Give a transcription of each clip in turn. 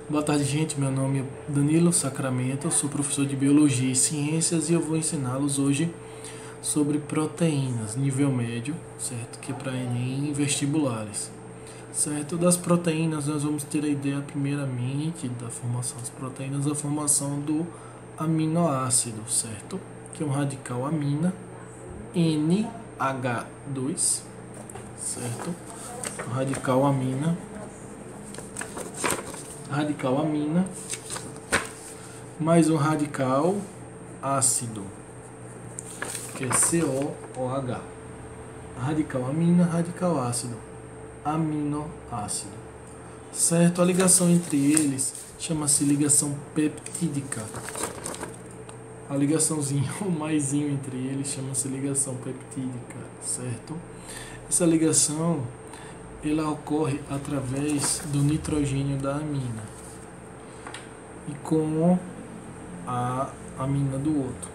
Boa tarde, gente. Meu nome é Danilo Sacramento, eu sou professor de Biologia e Ciências e eu vou ensiná-los hoje sobre proteínas, nível médio, certo? Que é para Enem e vestibulares, certo? Das proteínas nós vamos ter a ideia primeiramente da formação das proteínas, a formação do aminoácido, certo? Que é um radical amina, NH2, certo? O radical amina mais um radical ácido, que é COOH. Radical amina, radical ácido, aminoácido, certo? A ligação entre eles chama-se ligação peptídica. A ligaçãozinha, o maisinho entre eles, chama-se ligação peptídica, certo? Essa ligação ela ocorre através do nitrogênio da amina e com a amina do outro.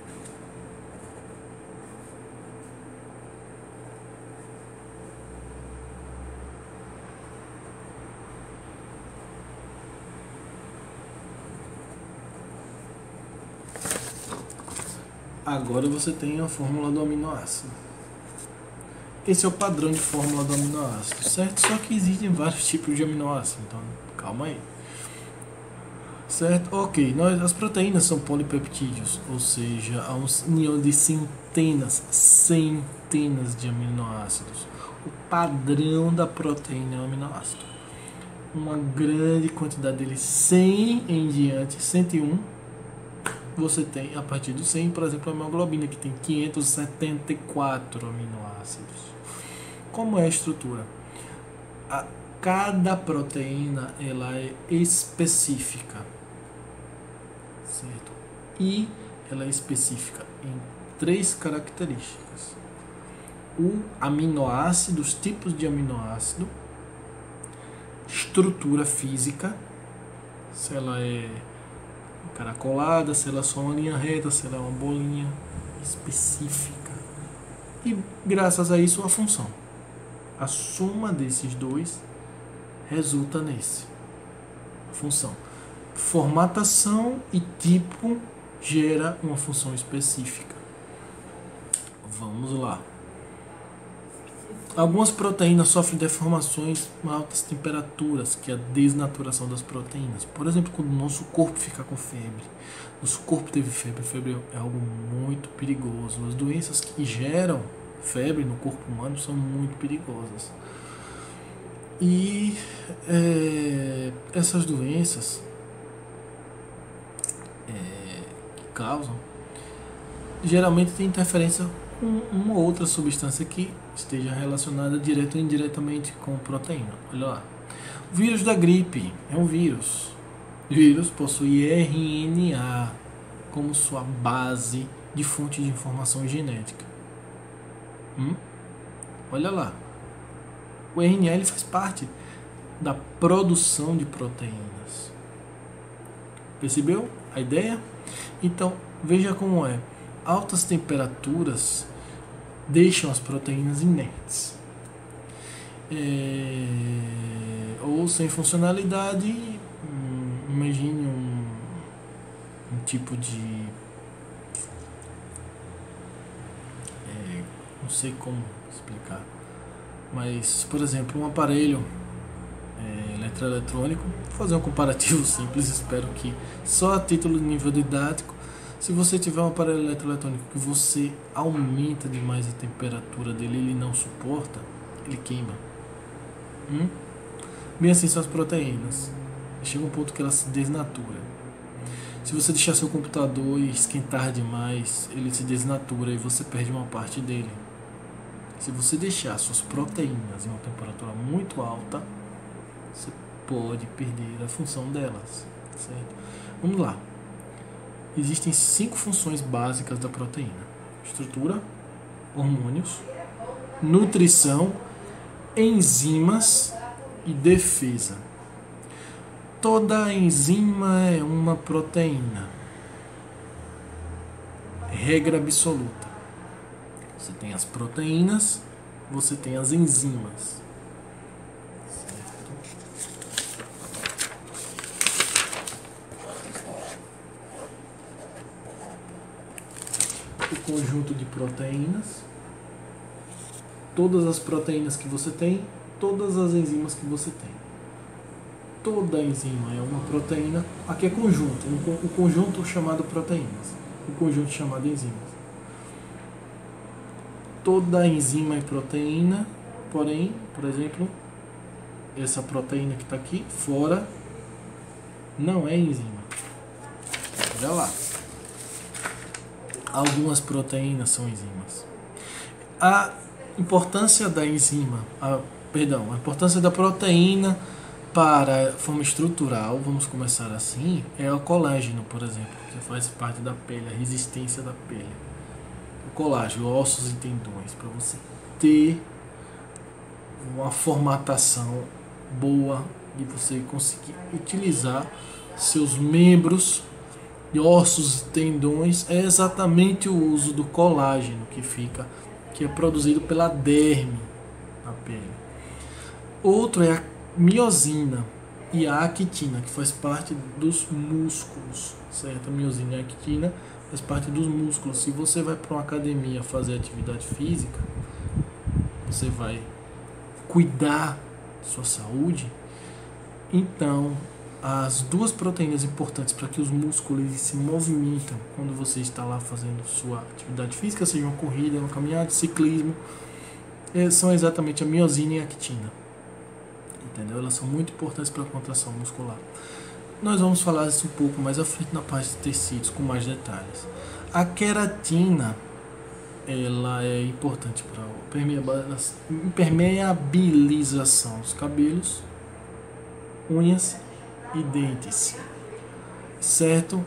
Agora você tem a fórmula do aminoácido. Esse é o padrão de fórmula do aminoácido, certo? Só que existem vários tipos de aminoácido, então calma aí. Certo? Ok, as proteínas são polipeptídeos, ou seja, há uma união de centenas de aminoácidos. O padrão da proteína é o aminoácido. Uma grande quantidade deles, 100 em diante, 101. Você tem, a partir do 100, por exemplo, a hemoglobina, que tem 574 aminoácidos. Como é a estrutura? Cada proteína ela é específica, certo? E ela é específica em 3 características: o aminoácido, os tipos de aminoácido, estrutura física, se ela é caracolada, se ela é só uma linha reta, se ela é uma bolinha específica, e graças a isso a função. A soma desses dois resulta nesse. A função. Formatação e tipo gera uma função específica. Vamos lá. Algumas proteínas sofrem deformações em altas temperaturas, que é a desnaturação das proteínas. Por exemplo, quando o nosso corpo fica com febre. Nosso corpo teve febre. Febre é algo muito perigoso. As doenças que geram febre no corpo humano são muito perigosas. E essas doenças que causam, geralmente tem interferência com uma outra substância que esteja relacionada direto ou indiretamente com proteína. Olha lá. O vírus da gripe é um vírus. O vírus possui RNA como sua base de fonte de informação genética. Olha lá. O RNA ele faz parte da produção de proteínas. Percebeu a ideia? Então, veja como é. Altas temperaturas deixam as proteínas inertes. Ou sem funcionalidade. Imagine um tipo de... não sei como explicar. Mas, por exemplo, um aparelho eletroeletrônico, vou fazer um comparativo simples, espero que só a título de nível didático. Se você tiver um aparelho eletroeletrônico que você aumenta demais a temperatura dele, ele não suporta, ele queima. Bem assim são as proteínas. Chega um ponto que ela se desnatura. Se você deixar seu computador e esquentar demais, ele se desnatura e você perde uma parte dele. Se você deixar suas proteínas em uma temperatura muito alta, você pode perder a função delas, certo? Vamos lá. Existem 5 funções básicas da proteína: estrutura, hormônios, nutrição, enzimas e defesa. Toda enzima é uma proteína. Regra absoluta. Você tem as proteínas, você tem as enzimas. Certo? conjunto de proteínas. Todas as proteínas que você tem, todas as enzimas que você tem. Toda enzima é uma proteína. Aqui é conjunto, o conjunto chamado proteínas, o conjunto chamado enzimas. Toda enzima é proteína, porém, por exemplo, essa proteína que está aqui fora não é enzima. Olha lá. Algumas proteínas são enzimas. A importância da enzima, a importância da proteína para a forma estrutural, vamos começar assim, é o colágeno, por exemplo, que faz parte da pele, a resistência da pele. O colágeno, ossos e tendões, para você ter uma formatação boa e você conseguir utilizar seus membros, ossos e tendões, é exatamente o uso do colágeno que é produzido pela derme na pele. Outro é a miosina e a actina, que faz parte dos músculos, certo? A miosina e a actina faz parte dos músculos. Se você vai para uma academia fazer atividade física, você vai cuidar da sua saúde, então as duas proteínas importantes para que os músculos se movimentem quando você está lá fazendo sua atividade física, seja uma corrida, uma caminhada, ciclismo, são exatamente a miosina e a actina. Entendeu? Elas são muito importantes para a contração muscular. Nós vamos falar isso um pouco mais à frente na parte de tecidos, com mais detalhes. A queratina, ela é importante para a impermeabilização dos cabelos, unhas e dentes. Certo?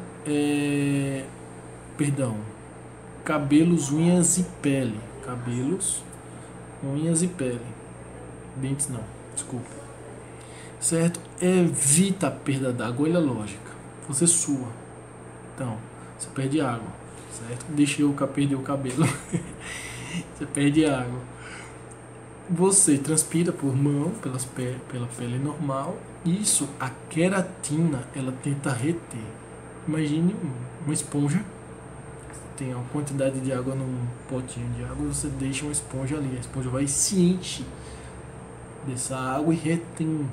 Cabelos, unhas e pele. Cabelos, unhas e pele. Dentes não, desculpa. Certo? Evita a perda d'água, olha a lógica. Você sua, então você perde água, certo? Deixa eu perder o cabelo. Você perde água. Você transpira por mão, pela pele normal. Isso, a queratina, ela tenta reter. Imagine uma esponja. Tem uma quantidade de água num potinho de água, você deixa uma esponja ali. A esponja vai se enche dessa água e retém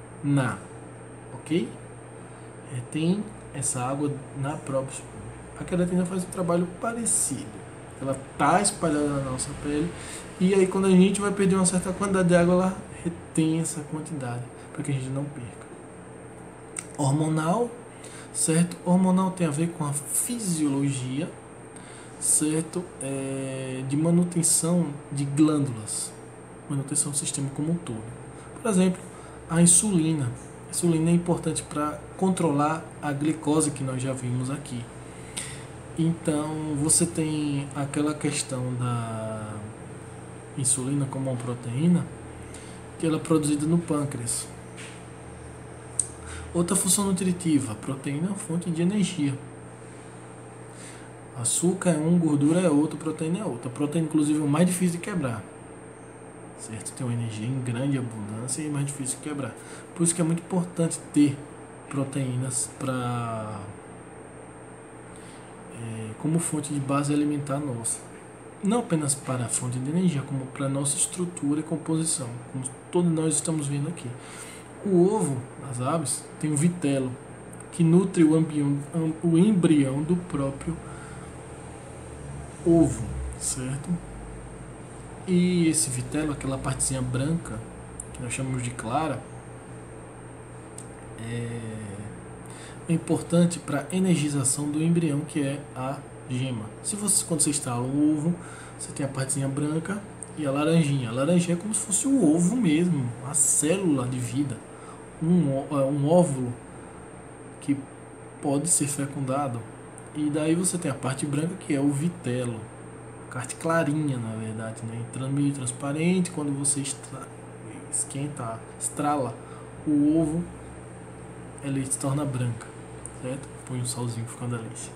ok? Retém essa água na própria esponja. A queratina faz um trabalho parecido. Ela está espalhada na nossa pele e aí quando a gente vai perder uma certa quantidade de água, ela retém essa quantidade para que a gente não perca. Hormonal, certo? Hormonal tem a ver com a fisiologia, certo? De manutenção de glândulas, manutenção do sistema como um todo. Por exemplo, a insulina. A insulina é importante para controlar a glicose que nós já vimos aqui. Então, você tem aquela questão da insulina como uma proteína, que ela é produzida no pâncreas. Outra função nutritiva, a proteína é uma fonte de energia. Açúcar é um, gordura é outro, proteína é outra. A proteína, inclusive, é o mais difícil de quebrar. Certo? Tem uma energia em grande abundância e é mais difícil de quebrar. Por isso que é muito importante ter proteínas como fonte de base alimentar nossa. Não apenas para a fonte de energia, como para a nossa estrutura e composição, como todos nós estamos vendo aqui. O ovo das aves tem um vitelo, que nutre o embrião do próprio ovo, certo? E esse vitelo, aquela partezinha branca, que nós chamamos de clara, é importante para a energização do embrião, que é a gema. Quando você instala um ovo, você tem a partezinha branca e a laranjinha. A laranjinha é como se fosse o ovo mesmo, a célula de vida, um óvulo que pode ser fecundado. E daí você tem a parte branca, que é o vitelo, a parte clarinha, na verdade, né? Entrando meio transparente. Quando você estrala o ovo, ela se torna branca, certo? Põe um salzinho, fica uma delícia.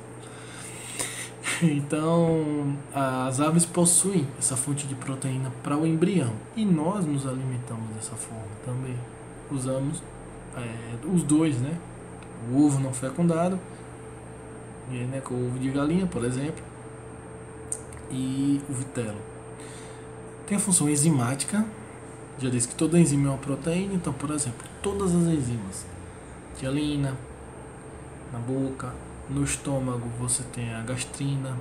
Então, as aves possuem essa fonte de proteína para o embrião e nós nos alimentamos dessa forma também. Usamos os dois, né? O ovo não fecundado, né, com o ovo de galinha, por exemplo, e o vitelo. Tem a função enzimática, já disse que toda enzima é uma proteína, então, por exemplo, todas as enzimas, tialina, na boca, no estômago você tem a gastrina,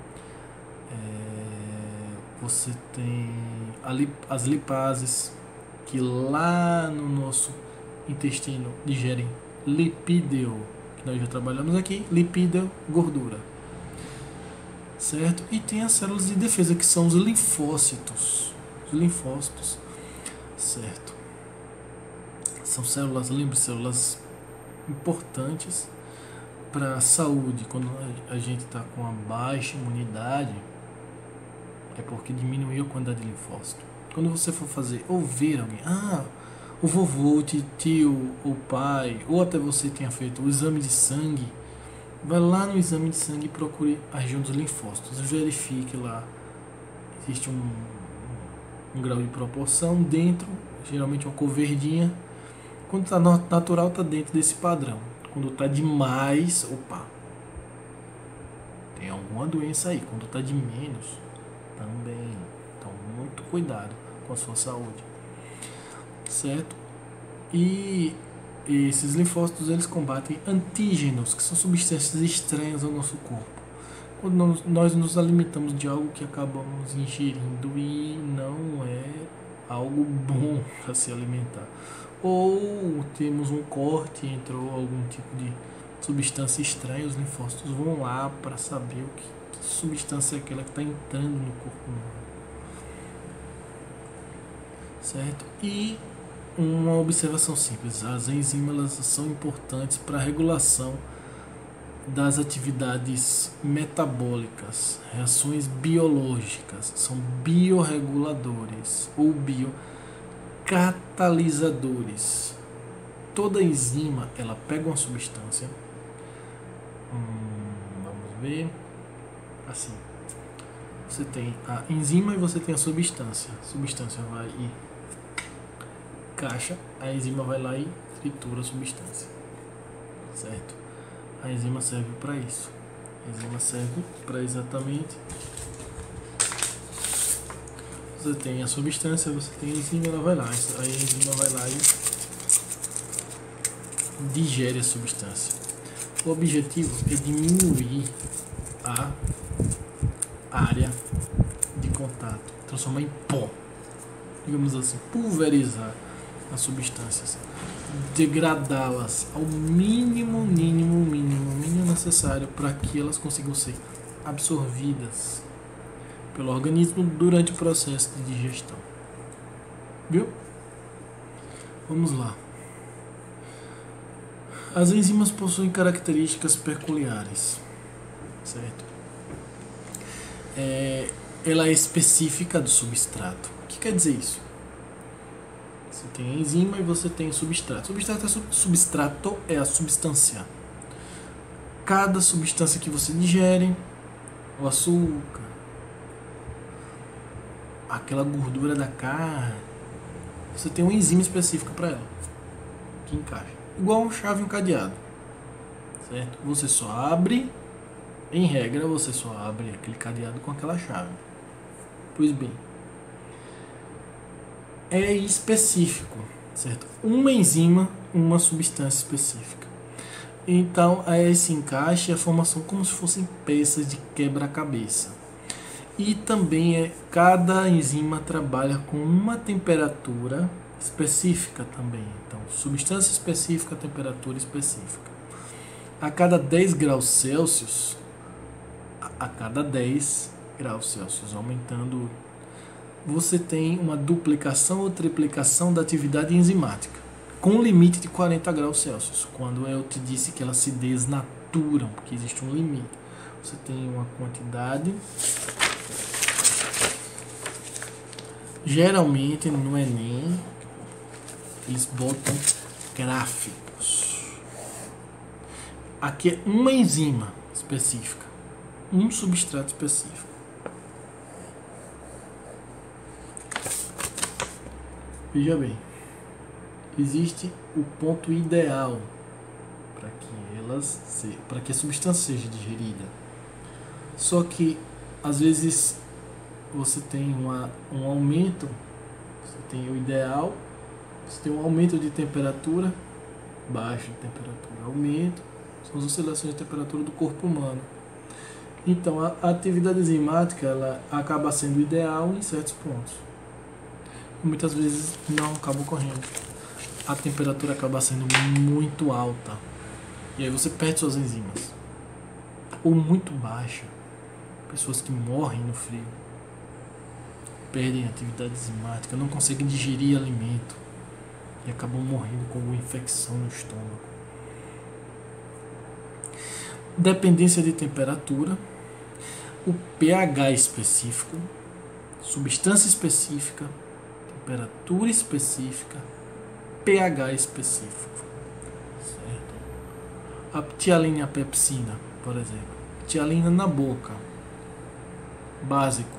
você tem as lipases, que lá no nosso intestino digerem lipídeo, que nós já trabalhamos aqui, lipídeo, gordura, certo? E tem as células de defesa, que são os linfócitos, certo? São células, lembre, células importantes para a saúde. Quando a gente está com uma baixa imunidade, é porque diminuiu a quantidade de linfócito. Quando você for fazer ou ver alguém, o vovô, o tio, o pai, ou até você tenha feito o exame de sangue, vai lá no exame de sangue e procure a região dos linfócitos, verifique lá, existe um grau de proporção dentro, geralmente uma cor verdinha. Quando está natural, está dentro desse padrão. Quando está demais, tem alguma doença aí. Quando está de menos, também. Então, muito cuidado com a sua saúde, certo? E esses linfócitos, eles combatem antígenos, que são substâncias estranhas ao nosso corpo. Quando nós nos alimentamos de algo que acabamos ingerindo e não é algo bom para se alimentar, ou temos um corte, entrou algum tipo de substância estranha, os linfócitos vão lá para saber que substância é aquela que está entrando no corpo humano, certo? E uma observação simples: as enzimas, elas são importantes para a regulação das atividades metabólicas, reações biológicas, são biorreguladores ou biocatalisadores. Toda enzima, ela pega uma substância, vamos ver, assim, você tem a enzima e você tem a substância. A substância vai e caixa, a enzima vai lá e tritura a substância, certo? A enzima serve para isso. A enzima serve para exatamente. Você tem a substância, você tem a enzima, ela vai lá. A enzima vai lá e digere a substância. O objetivo é diminuir a área de contato, transformar em pó, digamos assim, pulverizar as substâncias, degradá-las ao mínimo necessário para que elas consigam ser absorvidas pelo organismo durante o processo de digestão. Viu? Vamos lá. As enzimas possuem características peculiares, certo? Ela é específica do substrato. O que quer dizer isso? Você tem a enzima e você tem o substrato. Substrato é a substância. Cada substância que você digere, o açúcar, aquela gordura da carne, você tem uma enzima específica para ela, que encaixa. Igual uma chave e um cadeado, certo? Você só abre, em regra, você só abre aquele cadeado com aquela chave. Pois bem, é específico, certo? Uma enzima, uma substância específica. Então, esse encaixe é a formação como se fossem peças de quebra-cabeça. E também cada enzima trabalha com uma temperatura específica também. Então, substância específica, temperatura específica. A cada 10 graus Celsius, aumentando, você tem uma duplicação ou triplicação da atividade enzimática, com um limite de 40 graus Celsius. Quando eu te disse que elas se desnaturam, porque existe um limite, você tem uma quantidade. Geralmente no Enem eles botam gráficos. Aqui é uma enzima específica, um substrato específico. Veja bem, existe o ponto ideal para que a substância seja digerida. Só que às vezes você tem um aumento, você tem o ideal, você tem um aumento de temperatura, baixa de temperatura, aumento, são as oscilações de temperatura do corpo humano. Então a atividade enzimática ela acaba sendo ideal em certos pontos. E muitas vezes não acaba ocorrendo. A temperatura acaba sendo muito alta. E aí você perde suas enzimas. Ou muito baixa. Pessoas que morrem no frio. Perdem a atividade enzimática, não conseguem digerir alimento. E acabam morrendo com uma infecção no estômago. Dependência de temperatura. O pH específico. Substância específica. Temperatura específica. pH específico. Certo? A ptialina e a pepsina, por exemplo. Ptialina na boca. Básico.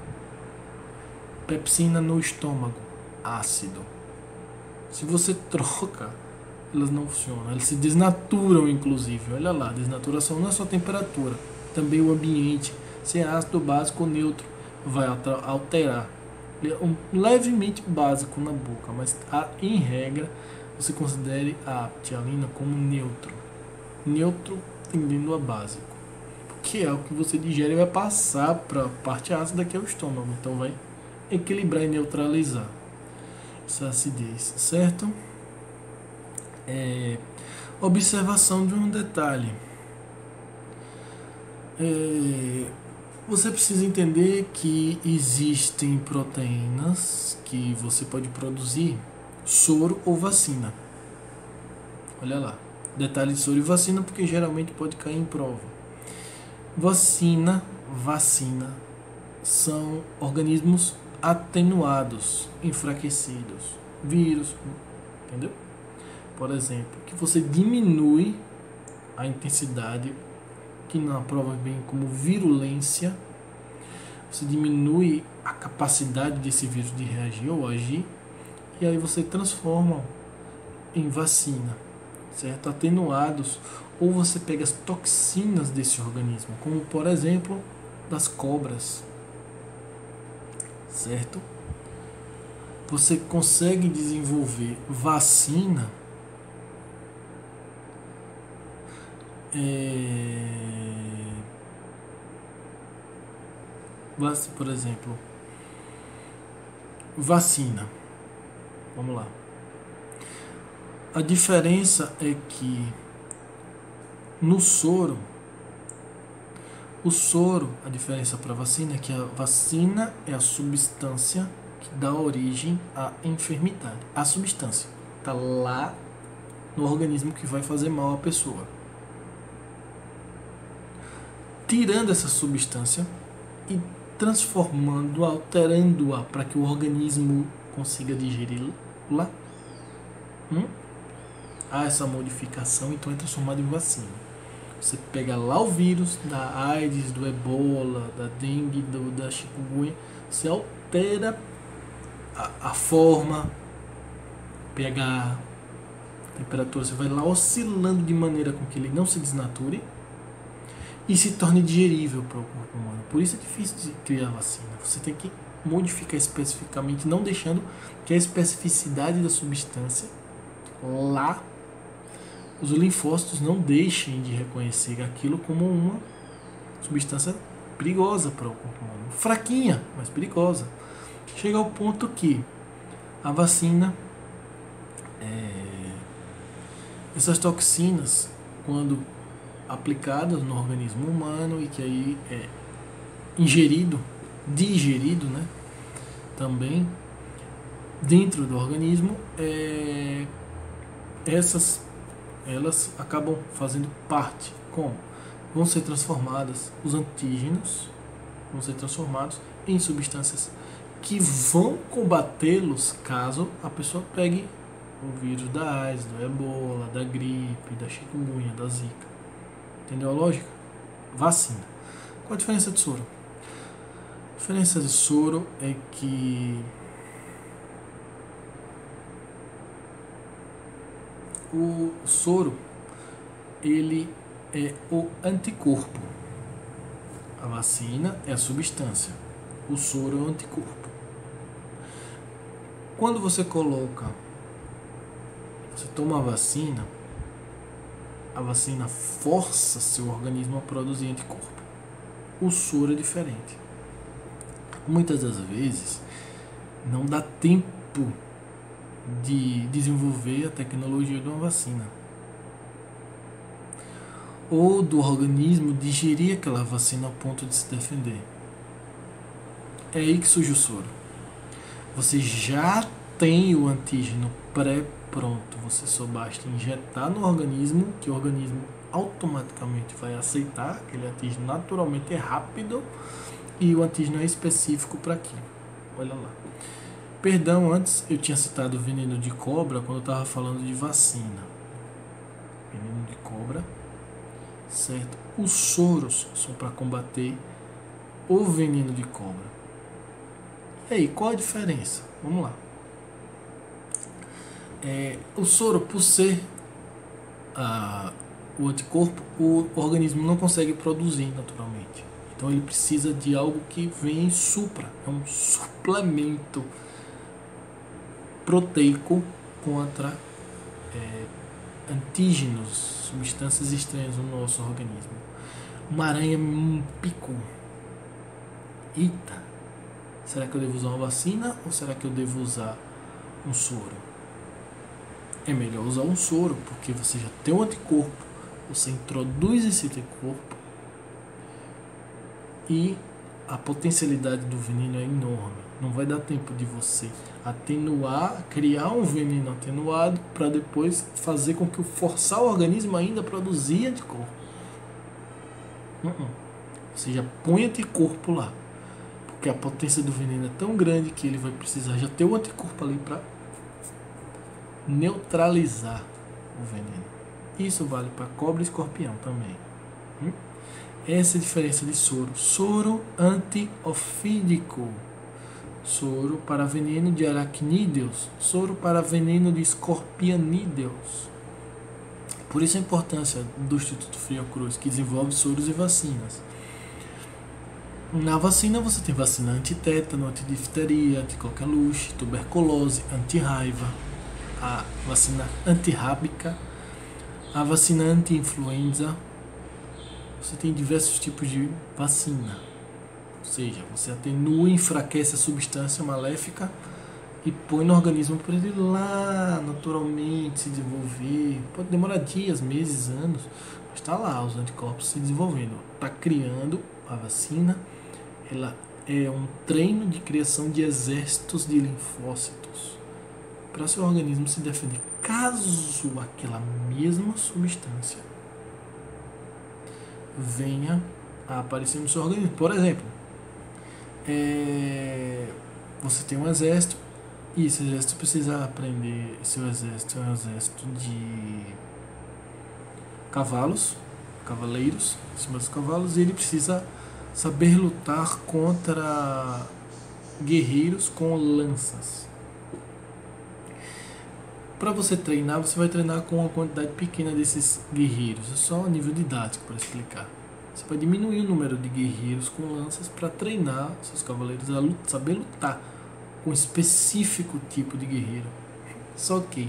Pepsina no estômago. Ácido. Se você troca, elas não funcionam. Elas se desnaturam, inclusive. Olha lá, desnaturação não é só temperatura. Também o ambiente. Se é ácido, básico ou neutro, vai alterar. Levemente básico na boca, mas em regra você considere a ptialina como neutro. Neutro tendendo a básico. Porque é o que você digere e vai passar para a parte ácida que é o estômago. Então vai equilibrar e neutralizar essa acidez, certo? Observação de um detalhe. Você precisa entender que existem proteínas que você pode produzir soro ou vacina. Olha lá, detalhe de soro e vacina porque geralmente pode cair em prova. Vacina são organismos atenuados, enfraquecidos, vírus, entendeu? Por exemplo, que você diminui a intensidade, que na prova vem como virulência, você diminui a capacidade desse vírus de reagir ou agir, e aí você transforma em vacina, certo? Atenuados, ou você pega as toxinas desse organismo, como por exemplo das cobras, certo? Você consegue desenvolver vacina por exemplo, vacina. Vamos lá. A diferença é que no soro, a diferença para a vacina é que a vacina é a substância que dá origem à enfermidade. A substância está lá no organismo que vai fazer mal à pessoa. Tirando essa substância e transformando, alterando-a para que o organismo consiga digeri-la, há essa modificação, então é transformado em vacina. Você pega lá o vírus da AIDS, do ebola, da dengue, da chikungunya, você altera a forma, pH, temperatura, você vai lá oscilando de maneira com que ele não se desnature e se torne digerível para o corpo humano. Por isso é difícil de criar vacina. Você tem que modificar especificamente, não deixando que a especificidade da substância lá, os linfócitos não deixem de reconhecer aquilo como uma substância perigosa para o corpo humano. Fraquinha, mas perigosa. Chega ao ponto que a vacina, essas toxinas, quando aplicadas no organismo humano e que aí é digerido, né, também dentro do organismo, elas acabam fazendo parte. Como? Vão ser transformadas, os antígenos vão ser transformados em substâncias que vão combatê-los caso a pessoa pegue o vírus da AIDS, do ebola, da gripe, da chikungunya, da zika. Entendeu a lógica? Vacina. Qual a diferença de soro? A diferença de soro é que o soro, ele é o anticorpo. A vacina é a substância. O soro é um anticorpo. Quando você toma a vacina força seu organismo a produzir anticorpo. O soro é diferente. Muitas das vezes não dá tempo de desenvolver a tecnologia de uma vacina, ou do organismo digerir aquela vacina ao ponto de se defender. É aí que surge o soro. Você já tem o antígeno pré-pronto, você só basta injetar no organismo, que o organismo automaticamente vai aceitar. Aquele antígeno naturalmente é rápido e o antígeno é específico para aquilo. Olha lá. Perdão, antes eu tinha citado o veneno de cobra quando eu estava falando de vacina. Veneno de cobra, certo? Os soros são para combater o veneno de cobra. E aí, qual a diferença? Vamos lá. O soro, por ser o anticorpo, o organismo não consegue produzir naturalmente. Então ele precisa de algo que vem em supra. É um suplemento proteico contra antígenos, substâncias estranhas no nosso organismo. Uma aranha me picou. Eita! Será que eu devo usar uma vacina ou será que eu devo usar um soro? É melhor usar um soro, porque você já tem um anticorpo, você introduz esse anticorpo e a potencialidade do veneno é enorme. Não vai dar tempo de você atenuar, criar um veneno atenuado para depois fazer com que forçar o organismo ainda a produzir anticorpo. Você já põe anticorpo lá, porque a potência do veneno é tão grande que ele vai precisar já ter o anticorpo ali para neutralizar o veneno. Isso vale para cobra e escorpião também. Essa é a diferença de soro. Soro antiofídico. Soro para veneno de aracnídeos. Soro para veneno de escorpianídeos. Por isso a importância do Instituto Fiocruz, que desenvolve soros e vacinas. Na vacina você tem vacina antitétano, antidifteria, anticoqueluche, tuberculose, antirraiva, a vacina antirrábica, a vacina anti-influenza. Você tem diversos tipos de vacina. Ou seja, você atenua e enfraquece a substância maléfica e põe no organismo para ele lá naturalmente se desenvolver. Pode demorar dias, meses, anos, mas está lá os anticorpos se desenvolvendo. Está criando a vacina. Ela é um treino de criação de exércitos de linfócitos para seu organismo se defender caso aquela mesma substância venha a aparecer no seu organismo. Por exemplo, você tem um exército e esse exército precisa aprender. Seu exército é um exército de cavaleiros em cima dos cavalos, e ele precisa saber lutar contra guerreiros com lanças. Para você treinar, você vai treinar com uma quantidade pequena desses guerreiros. É só a nível didático para explicar. Você vai diminuir o número de guerreiros com lanças para treinar seus cavaleiros a saber lutar com um específico tipo de guerreiro. Só que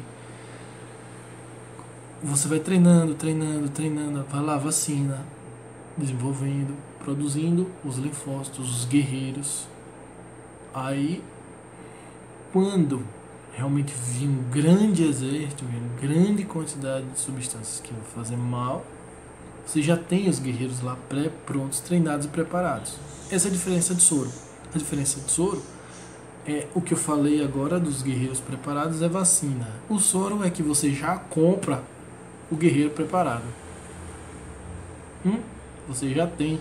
você vai treinando, vai lá, vacina, desenvolvendo, produzindo os linfócitos, os guerreiros. Aí, quando realmente vir um grande exército, vir uma grande quantidade de substâncias que vão fazer mal, você já tem os guerreiros lá pré-prontos, treinados e preparados. Essa é a diferença de soro. A diferença de soro é o que eu falei agora dos guerreiros preparados, é vacina. O soro é que você já compra o guerreiro preparado. Você já tem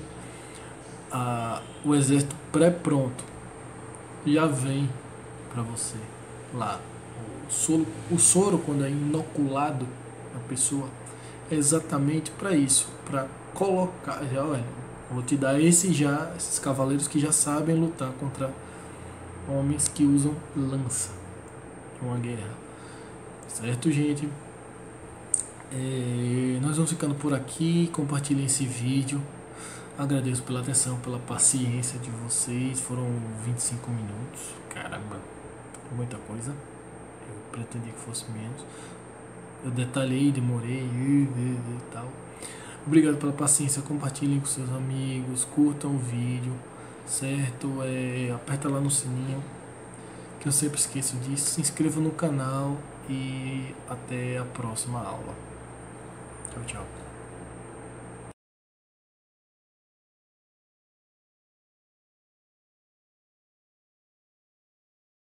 o exército pré-pronto, já vem para você lá. O soro, quando é inoculado na pessoa, é exatamente para isso, para colocar, vou te dar esses cavaleiros que já sabem lutar contra homens que usam lança numa guerra. Certo, gente? Nós vamos ficando por aqui. Compartilhem esse vídeo. Agradeço pela atenção, pela paciência de vocês. Foram 25 minutos. Caramba, muita coisa. Eu pretendi que fosse menos. Eu detalhei, demorei e tal. Obrigado pela paciência. Compartilhem com seus amigos. Curtam o vídeo, certo? Aperta lá no sininho, que eu sempre esqueço disso. Se inscreva no canal e até a próxima aula. Tchau, tchau.